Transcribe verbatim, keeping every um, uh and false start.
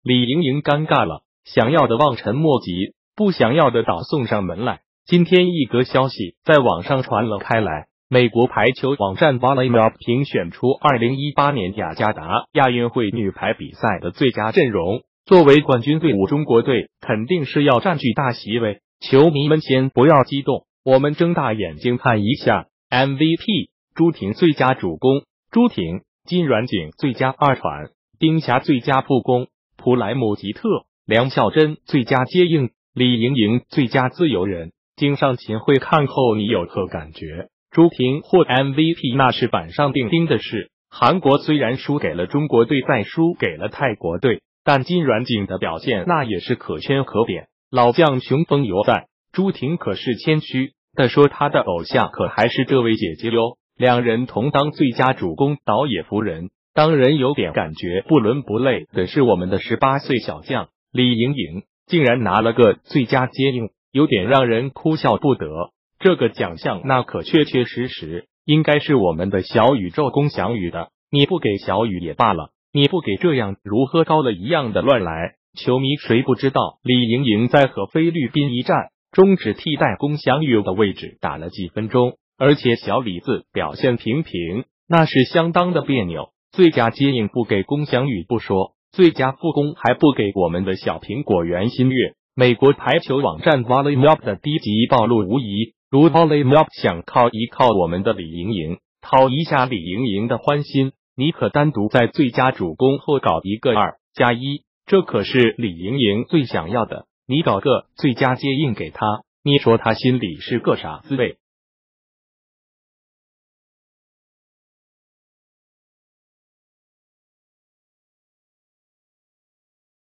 李盈莹尴尬了，想要的望尘莫及，不想要的倒送上门来。今天一则消息在网上传了开来，美国排球网站 Volleyball 评选出二零一八年雅加达亚运会女排比赛的最佳阵容。作为冠军队伍，中国队肯定是要占据大席位。球迷们先不要激动，我们睁大眼睛看一下 M V P： 朱婷最佳主攻，朱婷；金软景最佳二传，丁霞最佳助攻，普莱姆吉特；梁孝珍最佳接应，李盈莹最佳自由人。经上秦桧看后你有何感觉？朱婷获 M V P 那是板上钉钉的事。韩国虽然输给了中国队，再输给了泰国队，但金软景的表现那也是可圈可点。老将雄风犹在，朱婷可是谦虚的说他的偶像可还是这位姐姐哟。两人同当最佳主攻，倒也服人。当人有点感觉不伦不类的是我们的十八岁小将李盈莹，竟然拿了个最佳接应，有点让人哭笑不得。这个奖项那可确确实实应该是我们的小宇宙龚翔宇的，你不给小宇也罢了，你不给这样如喝高了一样的乱来。球迷谁不知道李盈莹在和菲律宾一战中只替代龚翔宇的位置打了几分钟，而且小李子表现平平，那是相当的别扭。最佳接应不给龚翔宇不说，最佳助攻还不给我们的小苹果袁心玥。美国排球网站 Volleyball 的低级暴露无遗，如 Volleyball 想靠一靠我们的李盈莹，讨一下李盈莹的欢心，你可单独在最佳主攻后搞一个二加一，这可是李盈莹最想要的。你搞个最佳接应给他，你说他心里是个啥滋味？